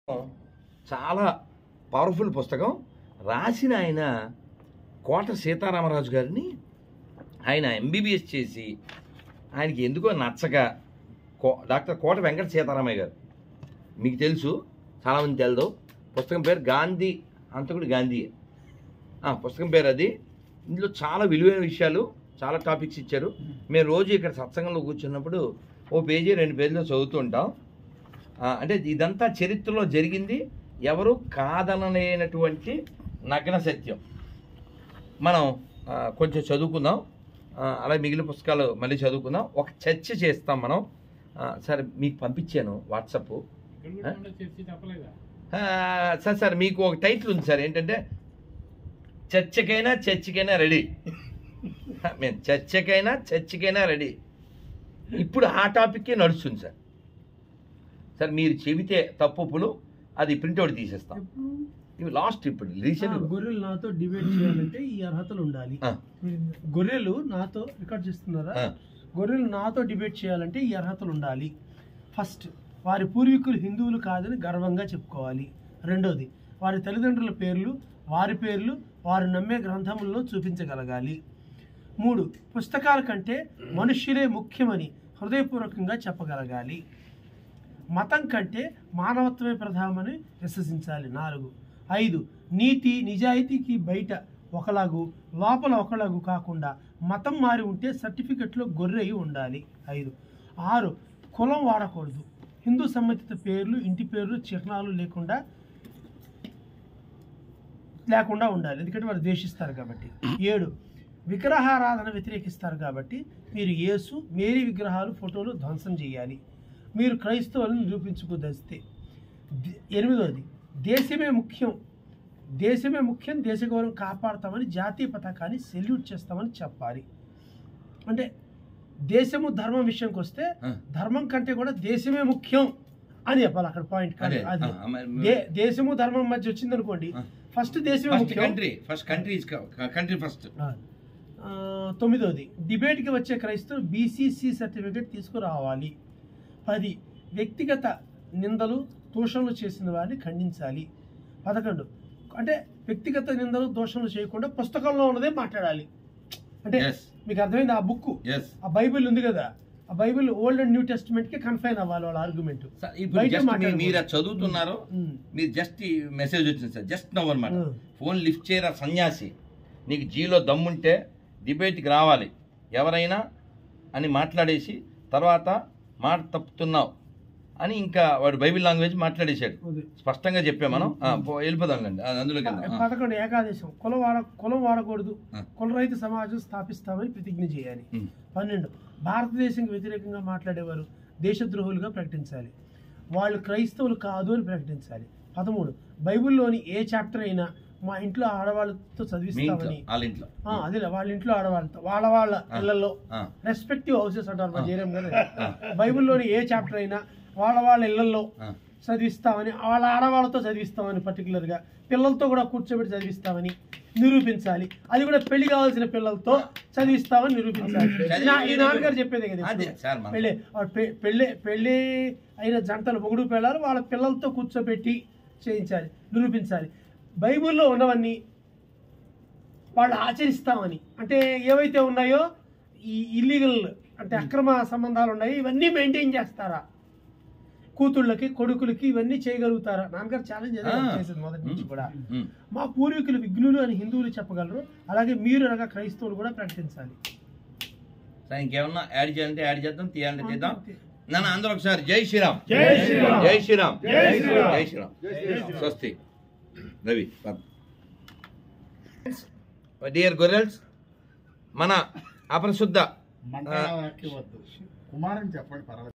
చాలా పవర్ఫుల్ పుస్తకం. రాసిన ఆయన కోట సీతారామరాజు గారిని. ఆయన ఎంబీబీఎస్ చేసి ఆయనకి ఎందుకో నచ్చక డాక్టర్ కోట వెంకట సీతారామయ్య గారు, మీకు తెలుసు, చాలామంది తెలదు. పుస్తకం పేరు గాంధీ అంతకుడు గాంధీ, పుస్తకం పేరు అది. ఇందులో చాలా విలువైన విషయాలు, చాలా టాపిక్స్ ఇచ్చారు. మేము రోజు ఇక్కడ సత్సంగంలో కూర్చున్నప్పుడు ఓ పేజీ 2 పేజీలో చదువుతూ ఉంటాం. అంటే ఇదంతా చరిత్రలో జరిగింది, ఎవరు కాదనలేనటువంటి నగ్న సత్యం. మనం కొంచెం చదువుకుందాం, అలాగే మిగిలిన పుస్తకాలు మళ్ళీ చదువుకుందాం. ఒక చర్చ చేస్తాం మనం. సరే, మీకు పంపించాను వాట్సాప్. సార్ మీకు ఒక టైటిల్ ఉంది సార్, ఏంటంటే చర్చకైనా రెడీ. మేము చర్చకైనా రెడీ. ఇప్పుడు ఆ టాపిక్కే నడుస్తుంది సార్. మీరు చెబితే తప్పులు అది ప్రింట్అవుట్ తీసేస్తాం. ఇవి లాస్ట్ ఇప్పుడు రీసెంట్. గొర్రెలు నాతో డిబేట్ చేయాలంటే ఈ అర్హతలు ఉండాలి. గొర్రెలు నాతో రికార్డ్ చేస్తున్నారా? గొర్రెలు నాతో డిబేట్ చేయాలంటే ఈ అర్హతలు ఉండాలి. ఫస్ట్, వారి పూర్వీకులు హిందువులు కాదని గర్వంగా చెప్పుకోవాలి. రెండోది, వారి తల్లిదండ్రుల పేర్లు, వారి పేర్లు వారు నమ్మే గ్రంథముల్లో చూపించగలగాలి. 3, పుస్తకాల కంటే మనుష్యులే ముఖ్యమని హృదయపూర్వకంగా చెప్పగలగాలి. మతం కంటే మానవత్వమే ప్రధానమని విశ్వసించాలి. 4, 5, నీతి నిజాయితీకి బయట ఒకలాగు లోపల ఒకలాగు కాకుండా మతం మారి ఉంటే సర్టిఫికెట్లో గొర్రె ఉండాలి. 5, 6, కులం వాడకూడదు. హిందూ సంబంధిత పేర్లు, ఇంటి పేర్లు, చిహ్నాలు లేకుండా ఉండాలి, ఎందుకంటే వారు ద్వేషిస్తారు కాబట్టి. 7, విగ్రహారాధన వ్యతిరేకిస్తారు కాబట్టి మీరు యేసు, మేరీ విగ్రహాలు, ఫోటోలు ధ్వంసం చేయాలి మీరు క్రైస్తవులను నిరూపించుకోదలిస్తే. 8, దేశమే ముఖ్యం, దేశ గౌరవం కాపాడుతామని జాతీయ పతాకాన్ని సెల్యూట్ చేస్తామని చెప్పాలి. అంటే దేశము ధర్మం విషయంకి వస్తే ధర్మం కంటే కూడా దేశమే ముఖ్యం అని చెప్పాలి. అక్కడ పాయింట్ అది దేశము ధర్మం మధ్య వచ్చింది అనుకోండి, ఫస్ట్ దేశమే ముఖ్యం. 9, డిబేట్కి వచ్చే క్రైస్తవులు BCC సర్టిఫికేట్ తీసుకురావాలి. 10, వ్యక్తిగత నిందలు, దోషణలు చేసిన వారిని ఖండించాలి. 11, అంటే వ్యక్తిగత నిందలు, దోషణలు చేయకుండా పుస్తకంలో ఉన్నదే మాట్లాడాలి. అంటే మీకు అర్థమైంది? ఆ బుక్, ఆ బైబిల్ ఉంది కదా, ఆ Bible old and new testament కి కన్ఫైన్ అవ్వాలి వాళ్ళ ఆర్గ్యుమెంట్. మీరు చదువుతున్నారు, మీరు జస్ట్ మెసేజ్ వచ్చింది సార్, జస్ట్ నవ్ అనమాట. ఫోన్ లిఫ్ట్ చేయరా సన్యాసి, నీకు జీలో దమ్ముంటే డిబేట్కి రావాలి ఎవరైనా అని మాట్లాడేసి తర్వాత మాట తప్పుతున్నావు అని ఇంకా వాడు బైబిల్ లాంగ్వేజ్ మాట్లాడేశాడు. స్పష్టంగా చెప్పా మనం, వెళ్ళిపోదాండి అందులోకి. 11, ఏకాదేశం, కులం వాడకూడదు, కులరహిత సమాజం స్థాపిస్తామని ప్రతిజ్ఞ చేయాలి. 12, భారతదేశానికి వ్యతిరేకంగా మాట్లాడేవారు దేశద్రోహులుగా ప్రకటించాలి, వాళ్ళు క్రైస్తవులు కాదు అని ప్రకటించాలి. 13, బైబిల్లోని ఏ చాప్టర్ అయినా మా ఇంట్లో ఆడవాళ్ళతో చదివిస్తామని, అదే వాళ్ళ ఇంట్లో ఆడవాళ్ళతో వాళ్ళ ఇళ్లలో, రెస్పెక్టివ్ హౌసెస్ అంటారు మా జయరామ్ గారు, బైబిల్లోని ఏ చాప్టర్ అయినా వాళ్ళ ఇళ్లలో చదివిస్తామని, వాళ్ళ ఆడవాళ్ళతో చదివిస్తామని, పర్టికులర్గా పిల్లలతో కూడా కూర్చోబెట్టి చదివిస్తామని నిరూపించాలి. అది కూడా పెళ్లి కావాల్సిన పిల్లలతో చదివిస్తామని నిరూపించాలి. ఈ నాన్నగారు చెప్పేదే కదా, పెళ్ళి అయిన జంటలు, మొగుడు పిల్లలు వాళ్ళ పిల్లలతో కూర్చోబెట్టి చేయించాలి, నిరూపించాలి. బైబిల్లో ఉన్నవన్నీ వాళ్ళు ఆచరిస్తామని, అంటే ఏవైతే ఉన్నాయో ఈ ఇల్లీగల్ అంటే అక్రమ సంబంధాలు ఉన్నాయి, ఇవన్నీ మెయింటైన్ చేస్తారా, కూతుళ్ళకి కొడుకులకి ఇవన్నీ చేయగలుగుతారా? నాన్నగారు ఛాలెంజ్ చేసేది మొదటి నుంచి కూడా. మా పూర్వీకులు విఘ్నులు అని హిందువులు చెప్పగలరు, అలాగే మీరు అనగా క్రైస్తవులు కూడా ప్రకటించాలి. ఇంకేమన్నా యాడ్ చేయాలంటే యాడ్ చేద్దాం, తీయాలంటే తీద్దాం. నన్ను అందరూ ఒకసారి జై శ్రీరామ్, జై శ్రీరామ్, జై శ్రీరామ్, జై శ్రీరామ్. స్వస్తి రవి. డియర్ గొర్రెల్స్, మన అపరిశుద్ధ కుమారని చెప్పండి పర్వాలేదు.